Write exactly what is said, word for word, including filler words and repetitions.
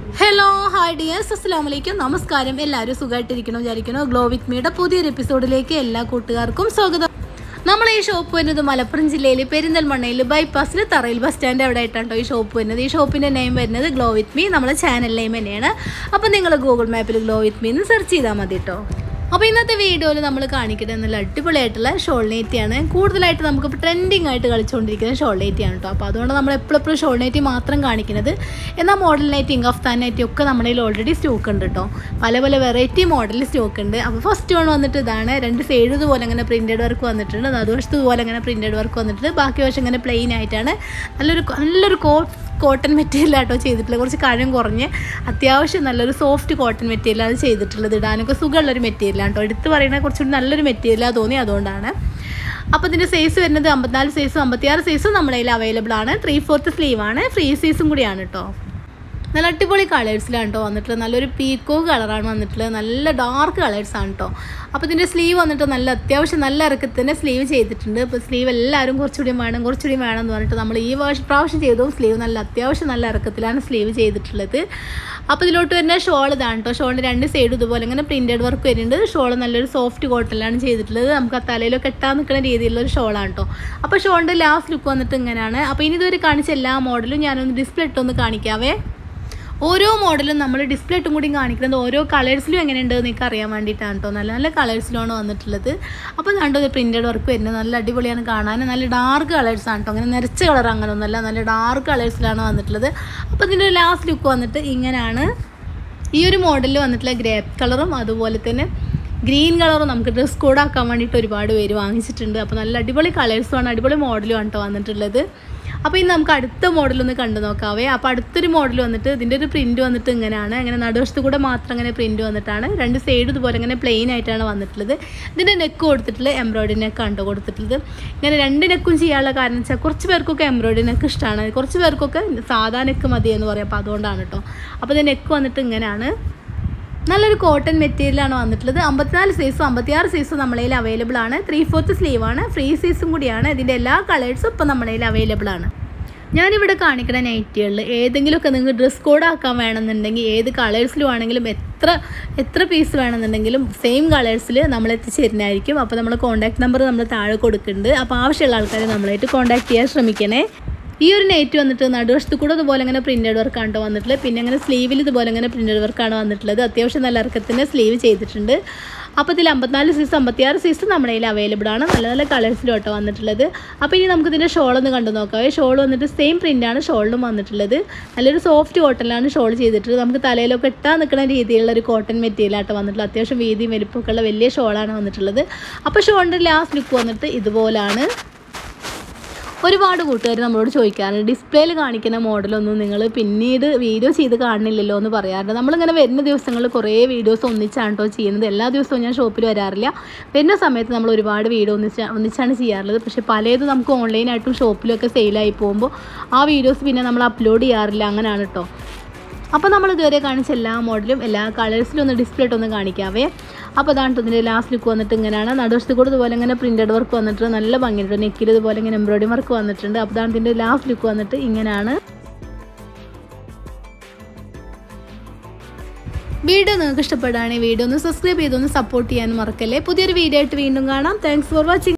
Hello hi dears, അസ്സലാമു അലൈക്കും. നമസ്കാരം. എല്ലാവരും സുഖമായിട്ടിരിക്കണം വിചാരിക്കണം. ഗ്ലോ വിത്ത് മീയുടെ പുതിയൊരു എപ്പിസോഡിലേക്ക് എല്ലാ കൂട്ടുകാർക്കും സ്വാഗതം. നമ്മൾ ഈ ഷോപ്പ് വരുന്നത് മലപ്പുറം ജില്ലയിൽ പെരിന്തൽമണ്ണയിൽ ബൈപ്പാസിൽ തറയിൽ ബസ് സ്റ്റാൻഡ് എവിടെ ആയിട്ടാണോ ഈ ഷോപ്പ് വരുന്നത്. ഈ ഷോപ്പിൻ്റെ നെയിം വരുന്നത് ഗ്ലോ വിത്ത് മീ, നമ്മളെ ചാനൽ നെയിം തന്നെയാണ്. അപ്പോൾ നിങ്ങൾ ഗൂഗിൾ മാപ്പിൽ ഗ്ലോ വിത്ത് മീ എന്ന് സെർച്ച് ചെയ്താൽ മതി കേട്ടോ. അപ്പോൾ ഇന്നത്തെ വീഡിയോയിൽ നമ്മൾ കാണിക്കുന്നത് നല്ല അടിപൊളിയായിട്ടുള്ള ഷോൾ നൈറ്റിയാണ്. കൂടുതലായിട്ട് നമുക്കിപ്പോൾ ട്രെൻഡിങ് ആയിട്ട് കളിച്ചുകൊണ്ടിരിക്കുന്ന ഷോൾ നൈറ്റിയാണ് കേട്ടോ. അപ്പോൾ അതുകൊണ്ട് നമ്മൾ എപ്പോഴെപ്പോഴും ഷോൾ നൈറ്റി മാത്രം കാണിക്കുന്നത്. എന്നാൽ മോഡൽ നൈറ്റി, ഇംഗഫ്താൻ നൈറ്റി ഒക്കെ നമ്മുടെ കയ്യിൽ ഓൾറെഡി സ്റ്റോക്ക് ഉണ്ട് കേട്ടോ. പല പല വെറൈറ്റി മോഡൽ സ്റ്റോക്ക് ഉണ്ട്. അപ്പോൾ ഫസ്റ്റ് വൺ വന്നിട്ട് ഇതാണ്. രണ്ട് സൈഡ് ഇതുപോലെ അങ്ങനെ പ്രിൻറ്റഡ് വർക്ക് വന്നിട്ടുണ്ട്. നടുവശത്ത് ഇതുപോലെ അങ്ങനെ പ്രിൻറ്റഡ് വർക്ക് വന്നിട്ടുണ്ട്. ബാക്കി വശം ഇങ്ങനെ പ്ലെയിൻ ആയിട്ടാണ്. നല്ലൊരു നല്ലൊരു കോട്ട് കോട്ടൺ മെറ്റീരിയൽ ആട്ടോ ചെയ്തിട്ടുള്ളത്. കുറച്ച് കഴം കുറഞ്ഞ് അത്യാവശ്യം നല്ലൊരു സോഫ്റ്റ് കോട്ടൺ മെറ്റീരിയലാണ് ചെയ്തിട്ടുള്ളത്. ഇടാനൊക്കെ സുഖമുള്ളൊരു മെറ്റീരിയലാണ് കേട്ടോ. എടുത്ത് പറയുന്നത് കുറച്ചുകൂടി നല്ലൊരു മെറ്റീരിയലാണ് തോന്നി, അതുകൊണ്ടാണ്. അപ്പോൾ ഇതിൻ്റെ സൈസ് വരുന്നത് അമ്പത്തിനാല് സൈസും അമ്പത്തിയാറ് സൈസും നമ്മുടെ കയ്യിൽ അവൈലബിൾ ആണ്. ത്രീ ഫോർത്ത് സ്ലീവാണ്, ഫ്രീ സൈസും കൂടിയാണ് കേട്ടോ. നല്ല അടിപൊളി കളേഴ്സിലാണ് കേട്ടോ വന്നിട്ടുള്ളത്. നല്ലൊരു പീക്കോ കളറാണ് വന്നിട്ടുള്ളത്. നല്ല ഡാർക്ക് കളേഴ്സാണ് കേട്ടോ. അപ്പോൾ ഇതിൻ്റെ സ്ലീവ് വന്നിട്ട് നല്ല അത്യാവശ്യം നല്ല ഇറക്കത്തിൻ്റെ സ്ലീവ് ചെയ്തിട്ടുണ്ട്. ഇപ്പോൾ സ്ലീവ് എല്ലാവരും കുറച്ചുകൂടി വേണം കുറച്ചുകൂടി വേണം എന്ന് പറഞ്ഞിട്ട് നമ്മൾ ഈ വർഷം പ്രാവശ്യം ചെയ്തു. സ്ലീവ് നല്ല അത്യാവശ്യം നല്ല ഇറക്കത്തിലാണ് സ്ലീവ് ചെയ്തിട്ടുള്ളത്. അപ്പോൾ ഇതിലോട്ട് വരുന്ന ഷോൾ ഇതാണ് കേട്ടോ. ഷോളിൻ്റെ രണ്ട് സൈഡും ഇതുപോലെ ഇങ്ങനെ പ്രിൻറ്റഡ് വർക്ക് വരുന്നുണ്ട്. ഷോൾ നല്ലൊരു സോഫ്റ്റ് കോട്ടണിലാണ് ചെയ്തിട്ടുള്ളത്. നമുക്ക് ആ തലയിലൊക്കെ കെട്ടാൻ നിൽക്കുന്ന രീതിയിലുള്ളൊരു ഷോളാണ് കേട്ടോ. അപ്പോൾ ഷോളിൻ്റെ ലാസ്റ്റ് ലുക്ക് വന്നിട്ട് ഇങ്ങനെയാണ്. അപ്പോൾ ഇനി ഇതുവരെ കാണിച്ച എല്ലാ മോഡലും ഞാനൊന്ന് ഡിസ്പ്ലേ ഇട്ടൊന്ന് കാണിക്കാവേ. ഓരോ മോഡലും നമ്മൾ ഡിസ്പ്ലേ ഇട്ടും കൂടി കാണിക്കുന്നത് ഓരോ കളേഴ്സിലും എങ്ങനെയുണ്ട് നിങ്ങൾക്ക് അറിയാൻ വേണ്ടിയിട്ടാണ് കേട്ടോ. നല്ല നല്ല കളേഴ്സിലാണ് വന്നിട്ടുള്ളത്. അപ്പോൾ കണ്ടോ പ്രിൻറ്റഡ് വർക്ക് വരുന്നത് നല്ല അടിപൊളിയാണ് കാണാൻ. നല്ല ഡാർക്ക് കളേഴ്സാണ് കേട്ടോ. അങ്ങനെ നിറച്ച കളർ അങ്ങനെ ഒന്നുമല്ല, നല്ല ഡാർക്ക് കളേഴ്സിലാണ് വന്നിട്ടുള്ളത്. അപ്പോൾ ഇതിൻ്റെ ലാസ്റ്റ് ലുക്ക് വന്നിട്ട് ഇങ്ങനെയാണ്. ഈ ഒരു മോഡലിൽ വന്നിട്ടുള്ള ഗ്രേപ്പ് കളറും അതുപോലെ തന്നെ ഗ്രീൻ കളറും നമുക്ക് ഡ്രസ് കോഡ് ആക്കാൻ വേണ്ടിയിട്ട് ഒരുപാട് പേര് വാങ്ങിച്ചിട്ടുണ്ട്. അപ്പോൾ നല്ല അടിപൊളി കളേഴ്സുമാണ്, അടിപൊളി മോഡലുമാണ് കേട്ടോ വന്നിട്ടുള്ളത്. അപ്പോൾ ഇനി നമുക്ക് അടുത്ത മോഡലൊന്ന് കണ്ടു നോക്കാവേ. അപ്പോൾ അടുത്തൊരു മോഡൽ വന്നിട്ട് ഇതിൻ്റെ ഒരു പ്രിൻറ്റ് വന്നിട്ട് ഇങ്ങനെയാണ്. അങ്ങനെ നടുവശത്ത് കൂടെ മാത്രം അങ്ങനെ പ്രിൻറ്റ് വന്നിട്ടാണ്. രണ്ട് സൈഡ് ഇതുപോലെ ഇങ്ങനെ പ്ലെയിൻ ആയിട്ടാണ് വന്നിട്ടുള്ളത്. ഇതിൻ്റെ നെക്ക് കൊടുത്തിട്ടുള്ള എംബ്രോയിഡറി നെക്കാണ് കേട്ടോ കൊടുത്തിട്ടുള്ളത്. ഇങ്ങനെ രണ്ട് നെക്കും ചെയ്യാനുള്ള കാരണം വെച്ചാൽ കുറച്ച് പേർക്കൊക്കെ എംബ്രോയിഡറി നെക്ക് ഇഷ്ടമാണ്, കുറച്ച് പേർക്കൊക്കെ സാധാ നെക്ക് മതി എന്ന് പറയാം. അപ്പോൾ അതുകൊണ്ടാണ് കേട്ടോ. അപ്പോൾ ഇത് നെക്ക് വന്നിട്ട് ഇങ്ങനെയാണ്. നല്ലൊരു കോട്ടൺ മെറ്റീരിയലാണ് വന്നിട്ടുള്ളത്. അമ്പത്തിനാല് സൈസും അമ്പത്തിയാറ് സൈസും നമ്മുടെ കയ്യിൽ അവൈലബിൾ ആണ്. ത്രീ ഫോർത്ത് സ്ലീവാണ്, ഫ്രീ സൈസും കൂടിയാണ്. ഇതിൻ്റെ എല്ലാ കളേഴ്സും ഇപ്പോൾ നമ്മുടെ കയ്യിൽ അവൈലബിൾ ആണ്. ഞാനിവിടെ കാണിക്കുന്ന നൈറ്റികളിൽ ഏതെങ്കിലുമൊക്കെ നിങ്ങൾക്ക് ഡ്രസ് കോഡ് ആക്കാൻ വേണമെന്നുണ്ടെങ്കിൽ ഏത് കളേഴ്സിലും ആണെങ്കിലും എത്ര എത്ര പീസ് വേണമെന്നുണ്ടെങ്കിലും സെയിം കളേഴ്സിൽ നമ്മൾ എത്തിച്ചേരുന്നതായിരിക്കും. അപ്പോൾ നമ്മൾ കോൺടാക്ട് നമ്പർ നമ്മൾ താഴെ കൊടുക്കുന്നുണ്ട്. അപ്പോൾ ആവശ്യമുള്ള ആൾക്കാരെ നമ്മളായിട്ട് കോൺടാക്ട് ചെയ്യാൻ ശ്രമിക്കണേ. ഈ ഒരു നൈറ്റ് വന്നിട്ട് നടുവശത്ത് കൂടെ ഇതുപോലെ ഇങ്ങനെ പ്രിൻറ്റഡ് വർക്കാണ് കേട്ടോ വന്നിട്ടുള്ളത്. പിന്നെ അങ്ങനെ സ്ലീവിൽ ഇതുപോലെ ഇങ്ങനെ പ്രിൻറ്റഡ് വർക്കാണ് വന്നിട്ടുള്ളത്. അത്യാവശ്യം നല്ല ഇറക്കത്തിന് സ്ലീവ് ചെയ്തിട്ടുണ്ട്. അപ്പോൾ ഇതിൽ അമ്പത്തിനാല് സൈസ് അമ്പത്തിയാറ് സൈസ് നമ്മുടെ കയ്യിൽ അവൈലബിൾ ആണ്. നല്ല നല്ല കളേഴ്സിലും കേട്ടോ വന്നിട്ടുള്ളത്. അപ്പോൾ ഇനി നമുക്ക് ഇതിൻ്റെ ഷോളൊന്ന് കണ്ടു നോക്കാം. ഷോൾ വന്നിട്ട് സെയിം പ്രിൻ്റാണ് ഷോളിലും വന്നിട്ടുള്ളത്. നല്ലൊരു സോഫ്റ്റ് കോട്ടണിലാണ് ഷോൾ ചെയ്തിട്ടുള്ളത്. നമുക്ക് തലയിലൊക്കെ ഇട്ടാൽ നിൽക്കുന്ന രീതിയിലുള്ള ഒരു കോട്ടൺ മെറ്റീരിയലാട്ടോ വന്നിട്ടുള്ളത്. അത്യാവശ്യം വീതിയും വലിപ്പമൊക്കെ ഉള്ള വലിയ ഷോളാണ് വന്നിട്ടുള്ളത്. അപ്പോൾ ഷോളിൻ്റെ ലാസ്റ്റ് ലുക്ക് വന്നിട്ട് ഇതുപോലാണ്. ഒരുപാട് കൂട്ടുകാർ നമ്മളോട് ചോദിക്കാറുണ്ട് ഡിസ്പ്ലേയിൽ കാണിക്കുന്ന മോഡലൊന്നും നിങ്ങൾ പിന്നീട് വീഡിയോ ചെയ്ത് കാണുന്നില്ലല്ലോ എന്ന് പറയാറുണ്ട്. നമ്മളിങ്ങനെ വരുന്ന ദിവസങ്ങളിൽ കുറേ വീഡിയോസ് ഒന്നിച്ചാണ് കേട്ടോ ചെയ്യുന്നത്. എല്ലാ ദിവസവും ഞാൻ ഷോപ്പിൽ വരാറില്ല. വരുന്ന സമയത്ത് നമ്മൾ ഒരുപാട് വീഡിയോ ഒന്നിച്ച് ഒന്നിച്ചാണ് ചെയ്യാറുള്ളത്. പക്ഷേ പലതും നമുക്ക് ഓൺലൈനായിട്ടും ഷോപ്പിലൊക്കെ സെയിലായി പോകുമ്പോൾ ആ വീഡിയോസ് പിന്നെ നമ്മൾ അപ്ലോഡ് ചെയ്യാറില്ല. അങ്ങനെയാണ് കേട്ടോ. അപ്പോൾ നമ്മൾ ഇതുവരെ കാണിച്ച എല്ലാ മോഡലും എല്ലാ കളേഴ്സിലും ഒന്ന് ഡിസ്പ്ലേ ഇട്ടൊന്ന് കാണിക്കാവേ. അപ്പോൾ അതാണ് ഇതിൻ്റെ ലാസ്റ്റ് ലുക്ക് വന്നിട്ട് ഇങ്ങനെയാണ്. നടുവശത്ത് കൂടെ ഇതുപോലെ ഇങ്ങനെ പ്രിൻറ്റഡ് വർക്ക് വന്നിട്ട് നല്ല ഭംഗിയുണ്ട്. നെക്കിൽ ഇതുപോലെ ഇങ്ങനെ എംബ്രോയിഡറി വർക്ക് വന്നിട്ടുണ്ട്. അപ്പോൾ അതാണ് ഇതിൻ്റെ ലാസ്റ്റ് ലുക്ക് വന്നിട്ട് ഇങ്ങനെയാണ്. വീഡിയോ നിങ്ങൾക്ക് ഇഷ്ടപ്പെടുകയാണെങ്കിൽ വീഡിയോ ഒന്ന് സബ്സ്ക്രൈബ് ചെയ്തൊന്ന് സപ്പോർട്ട് ചെയ്യാൻ മറക്കല്ലേ. പുതിയൊരു വീഡിയോ ആയിട്ട് വീണ്ടും കാണാം. Thanks for watching.